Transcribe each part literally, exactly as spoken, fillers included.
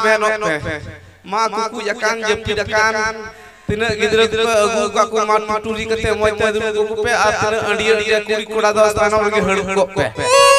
benok pe ma kuku yakan jepit akan tina gidra ko agu kaku ma tuturi kate moy te dulu kuku pe ar tina andiya dia kuri koda do stana lagi herd ko pe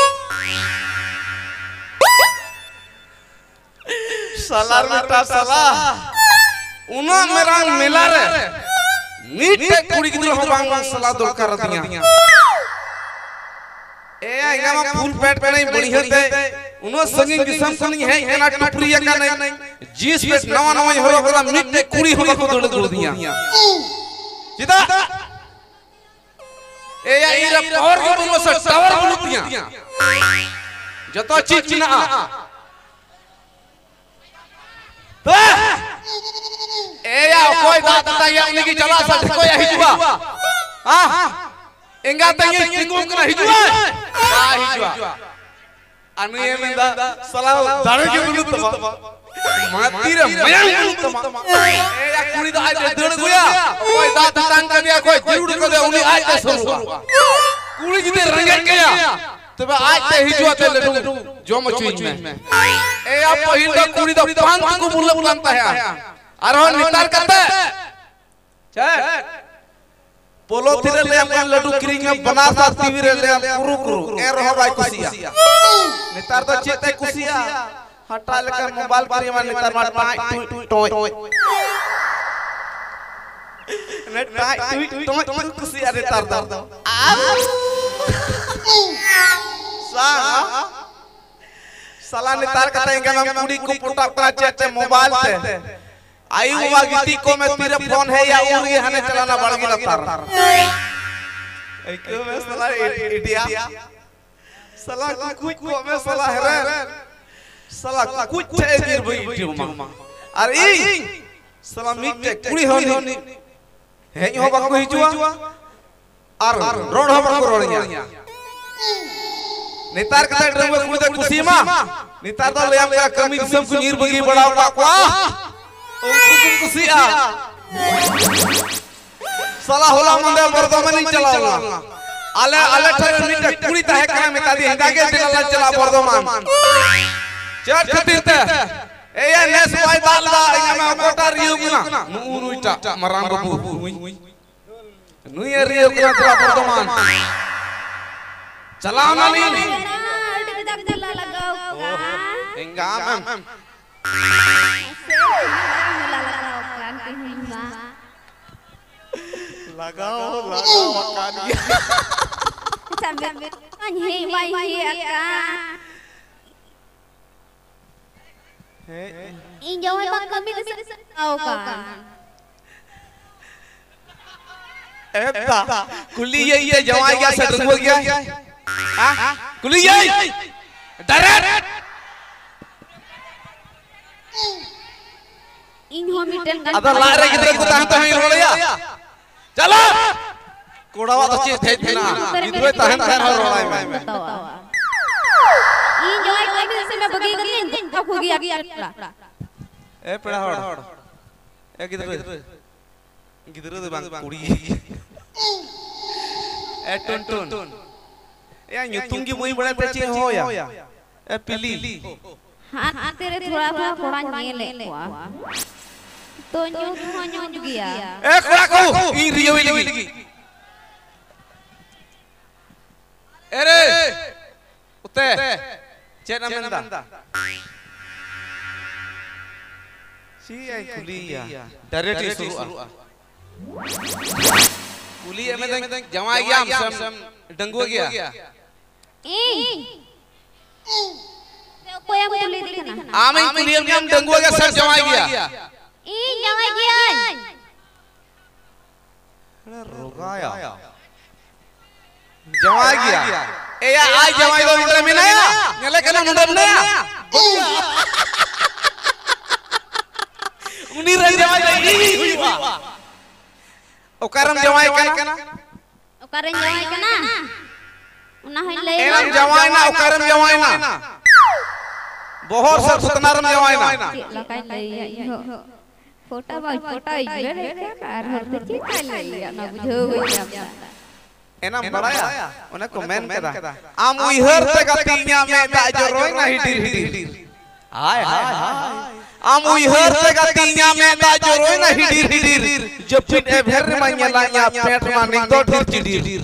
salar meta salah una merang melare नीटे कुड़ी की तरह बांग सलाह दोकार दिया ए आइगा मा full पेट पे नहीं बड़ी होते उनो संगिंग किस्म को नहीं है एना टुपरिया का नहीं जीस पे नवा नवा हो होला नीटे कुड़ी हो को दौड़ दौड़ दिया जिदा ए या इरा पावर को बोलो से टावर बोल दिया जतो चीज चिना तो ए या कोई बात बताया उनकी चला सा कोई हिजुआ हां इंगा तंगे तिंगो कना हिजुआ आ हिजुआ अनु ये मेंदा सलाह दारे के बुलुत तमा मातीरे मयंग बुलुत तमा ए या कुड़ी दा आज दड़ गया कोई दात तांग कर दिया कोई जरूर कर दे उनी आज ते सरुआ कुड़ी जिते रंगे गया तबे आज ते हिजुआ ते लडू जो मचुइन में ए या पहिल दा कुड़ी दा पांच को बुल बुलंता है अरे नितार करते चल पोलो तिरे ले हम लड्डू क्रीम में बना सा टीवी रे ले कुरु कुरु ए रहो भाई कुसिया नितार तो चेते कुसिया हटा लेकर मोबाइल करी में नितार मार टाई टोय ने टाई टोय टोय कुसिया नितार दो सा साला नितार कहते हैं कि हम कुड़ी को पोटा पड़ा चेते मोबाइल से आई हुआ गिट्टी को में तेरे फोन है या उड़ ये हने चलाना बढ़ गया तार ए क्यों में साला इडिया साला कुछ को में साला है साला कुछ है गिर भाई इडियो मा अरे साला मिटे कुड़ी होनी है यो बाको हिजुआ और रोड हम को रोड़िया नितार का ड्राइवर कुड़ी दा कुसी मा नितार दा ले मेरा कमी सब को नीर बगी बड़ा बाको उनको कुसिया साला होला मंदे बर्दमान चलाओ आले आले ठर मिटे कुड़ी ता है कना में तादी हिंदागे दिला चला बर्दमान चट खतीते ए या नेस वाई बालदा इंगा में कोटा रियो गुना नु उइटा मरांग बबू नु ये रियो गुना चला बर्दमान चलाओ ना नहीं इंगा मैम लगाओ लगाओ मकानिया sambil anjing bayi akan injau bang kami tahu kan एता कुली ये ये जवाई क्या सटक हो गया हां कुली ये डायरेक्ट इन हो मिटन अदा लारे किधर को ताहं ताहं रोड़या चलो कोड़ावा तो चीज थे थे ना इधर ताहं ताहं रोड़ा में इन जो कभी से मैं बगी गई अब हो गया ए पड़ा हड़ ए किधर किधर दे बांग कुड़ी ए टन टन ए न्यूतुंग की वही बड़ा पेची हो या ए पिली हां तेरे थोड़ा थोड़ा थोड़ा नीले तो न्यू तो न्यू गया ए खड़ा को ई रियो लगी अरे उते चेना मेंदा सी आई कुलिया डायरेक्ट शुरू कुलिया में दंग जमा गया हम सब डंगो गया ए कोई हम कुली दिखना आम ही कुलिया में हम डंगो गया सब जमा गया ई जमा गया अरे रोगाया जमा गया ए या आज जमा दो इधर में ना नेले कना मुंडम ना उनी रही जमा गई हुआ ओकरम जवाई कना ओकरम जवाई कना उना है ले एरम जवाई ना ओकरम जवाई ना बहुत सब सतनारम जवाई ना लकाई ले फोटा बा फोटा इले कार हर ते चिता ले ना बुझो गई एना बड़ाया ओने कमेंट करा आम उइहर ते गतिया में दा जो रोय ना हिटिर हिटिर हाय हाय हाय am uihar te gatinya meta joroi na hidir hidir jepit ever manyalanya pet maning to dhir cidir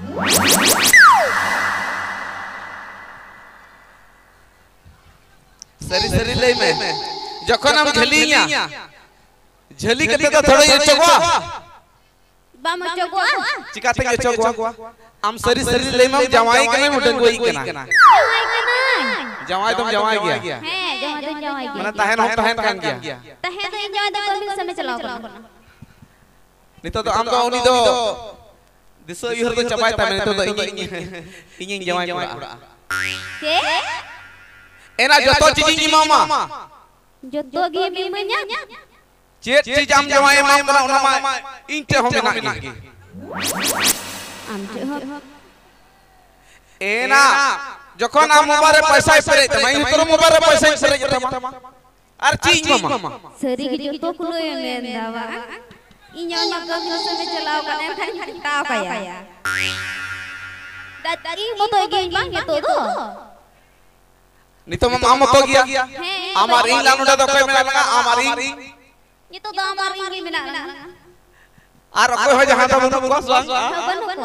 सरी सरी ले में जखन हम झलिया झली के तो थोड़ा ये चगवा बाम चगवा चिकाते ये चगवा हम सरी सरी ले में जवाई के में मुटन कोई केना जवाई केना जवाई तुम जवाई गया है जवाई तुम जवाई गया माने तहन हम तहन कान गया तहन तो जवाई तो कभी समय चलाओ नहीं तो तो हम तो उनी तो दिसो इहर तो चबाय ता मैंने तो तो इनी इनी जवाई कुड़ा के एना जतो चीज मामा जतो गे मिमnya चेत चीज आम जवाई माम करा ओना मा इनते हम ना गे आम जे हो एना जखन आम मोबाइल पैसा पेरे त माई तोर मोबाइल पैसा पेरे जतमा आर चीज मामा सरी गे जतो कुलो एन दावा इन्या nya कभी समय चलाओ कने खाली ताव काया दादी मोतो गे मांगे तो दो नितो मम आम तो गया हमार इन लानुडा तो कोई मेना लगा हमार इन ये तो दो हमार इन मेना लगा आर कोई हो जहां तो बनु को स्वांग बनु को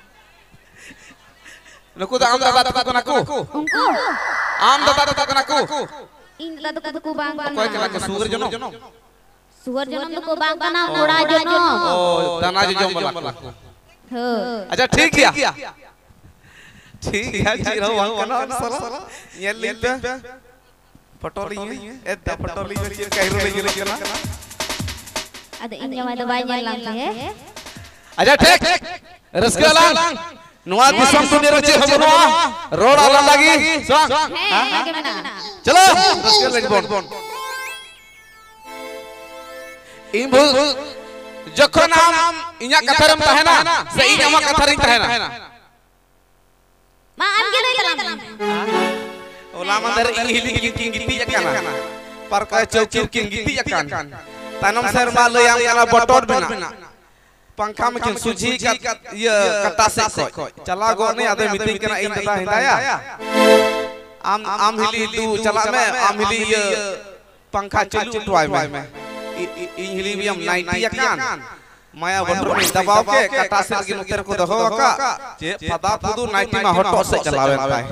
नको तो आम दादा तो कनको उनको आम दादा तो कनको इन ला तो को बांग कोई कला के सुगर जनो सुगर जनो तो को बांग बना मोड़ा जनो ओ दाना जो जम बला हो अच्छा ठीक है ठीक है जी रहो वहां कना साला ये लिंक पे पटोली है ए द पटोली में के कहरो ले गेले कना अद इन जमा दवाई ने लाते है अच्छा ठीक रसके लांग नुआ दिसम तो निरचे हबनो रोड आला लगी स्वांग है लगे मना चलो रसके लगी बोन इन भू जखन हम इया कथरम तहना से इन हम कथरिन तहना मा आम गेले कलाम ओला मंदर हिली किंग गिती जकाना पर का चौकी किंग गिती जकान तनम शर्मा ले आम कना बटोट बिना पंखा में किन सुजी का ये कट्टा से को चला गो नहीं आदे मीटिंग कना इन तदा हिंदाया आम आम हिली तू चला में आम हिली ये पंखा चलू टवाय में इन हिली भी हम नाइटी जकान माया बंदर में दबाव के कटा से गिन उतर को दहो का जे फदा फुदू नाइटी में हटो से चलावे पाए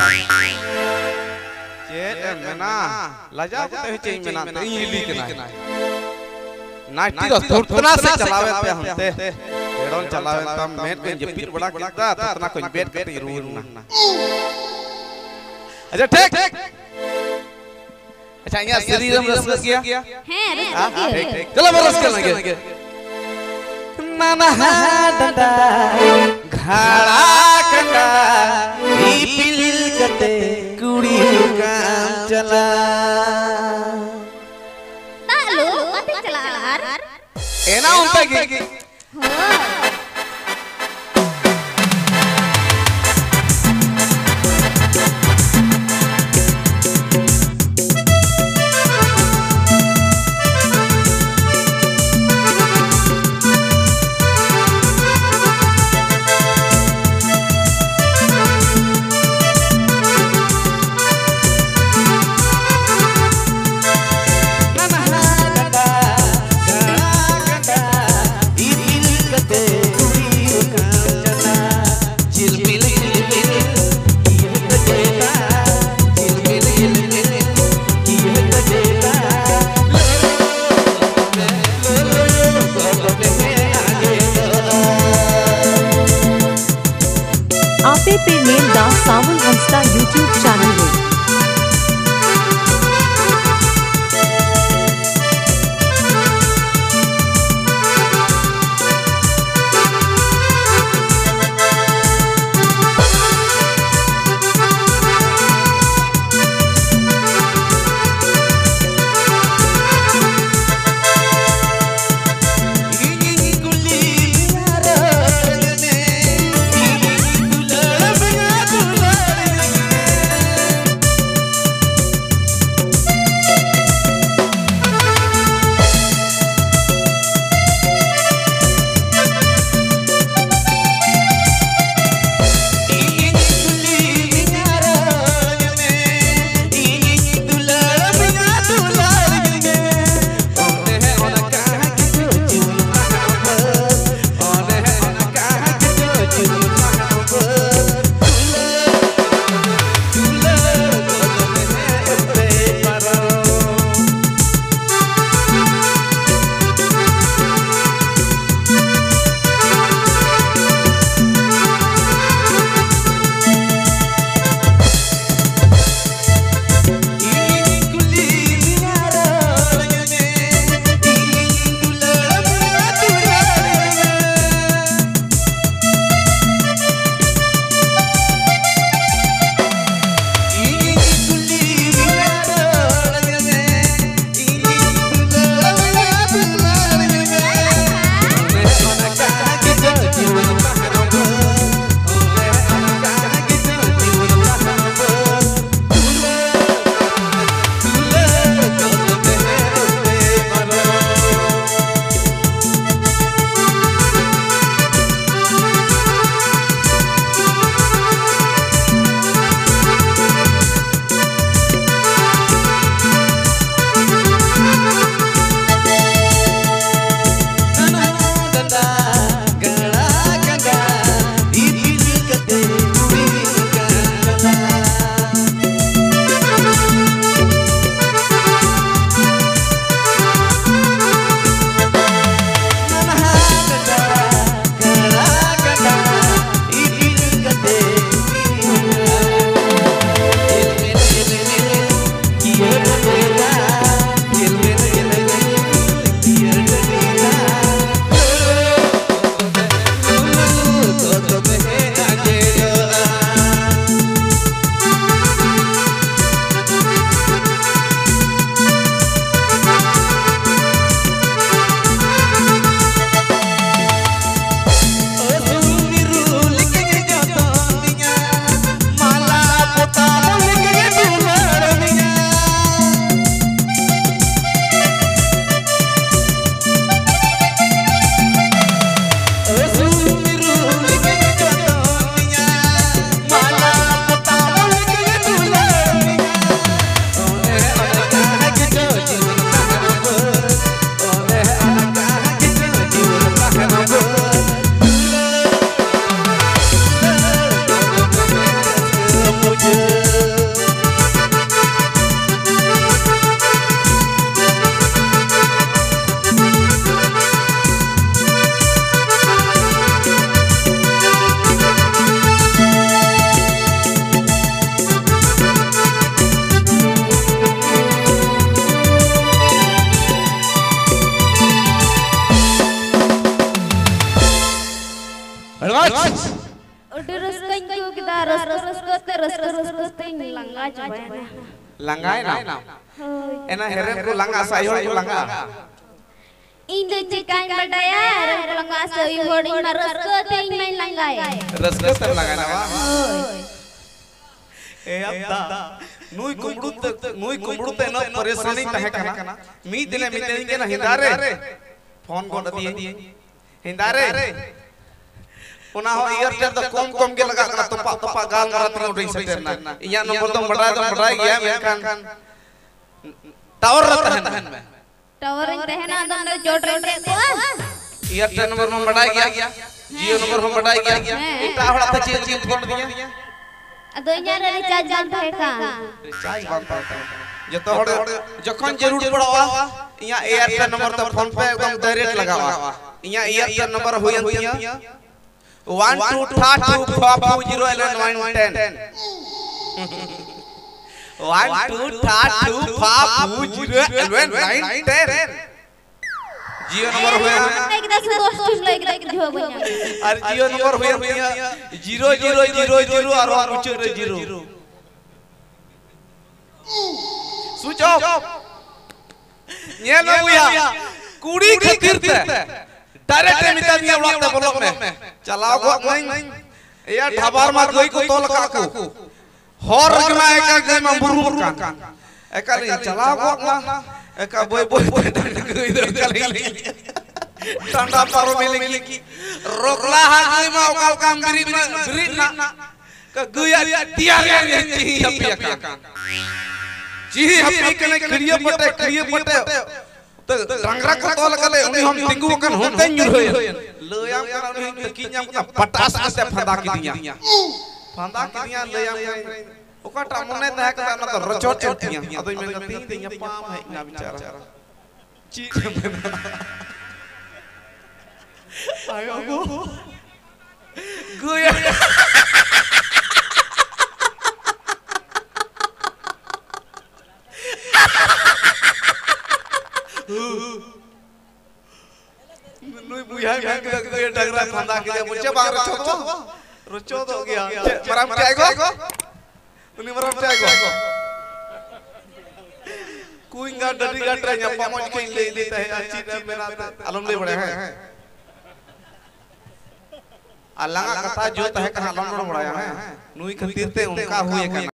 जे मेना लजा को तो चई मेना तो इली के ना नाइटी तो थुरतना से चलावे पे हमते हेडोन चलावे त मेट के जपीर बड़ा किदा तना कोई बेट के रूल ना अच्छा ठीक अच्छा यहां शरीरम रस किया है रस किया चलो रस के लगे नाना डंडा घाड़ा कंडा ई पिल कते कुड़ी काम चला तालो मत चला यार एना उनते की हो आपे पे नेम दा सावन इंस्टा यूट्यूब चैनल में Thank you. te rus rus rus te langga coba na. Langgai na. Ena heren ko langga sayur ko langga. Indo cikan badaya heren ko langga sayur ing marus ke te main langga ya. Raska ter langga na wa. Eh abda. Nui kumdu te nui kumdu te na परेशानी तहे kana. मी दिने मी देंगे ना हिंदारे. Phone को दिए. हिंदारे. उना हो Airtel तो कम कम के लगा कर तपा तपा गाल मारा ती उठई सेटर ना इया नंबर तो बड़ा तो बड़ा गया मेनखान टावर रहन में टावर रहना दन जोड़ रहे को एयरटेल नंबर में बड़ा गया जियो नंबर में बड़ा गया इटा हड़ा त चीज चीज फोन दिया अदो इया रिचार्ज जान है का रिचार्ज बात जतो हड़ जखन जरूर पड़वा इया एयरटेल नंबर तो फोन पे एकदम डायरेक्ट लगावा इया एयरटेल नंबर होयन दिया one two three two four four zero eleven one ten one two three two four four zero eleven one ten Jio number हुआ एक दस दोस्त तुम लोग एक जो बनिया अरे जियो नंबर हुआ zero zero zero zero और ऊंचे जीरो स्विच ऑफ ये लो भैया कुड़ी खातिर ते डायरेक्ट मिता दिया उड़ाते ब्लॉक में चलाओ को नहीं या ढाबार मा गई को तोल का को हर गना एका गई में बुरु का एका नहीं चलाओ को ना एका बोय बोय इधर चली ठंडा पारो मिलेगी की रोकला हा गई में ओकाल काम बिरी बिरी ना का गुया तियार जी हपिया का जी हपी कने क्रिया पटे क्रिया पटे तो रंगरा को तोल गले उनी हम तिंगु कन होते न्युर होय लयाम करा उनी तकिन्या को पटास से फंदा की दिया फंदा की दिया लयाम ओका टामने तह का ना तो रचोट चोटिया अदो में गती दिया पाम है ना बेचारा ची आयो गो गुया नुई बुया में के डगरा फंदा के मुझे बाहर रचो तो रचो तो गया मरम के आएगो उनी मरम के आएगो कुइंगा डडीगा ट्रेन या पामोज के ले लेता है अच्छी रे मेरा आलम ले बड़े हैं अल्लाह का कथा जो तह का आलम बड़ा है नुई खतीर ते उनका हुए का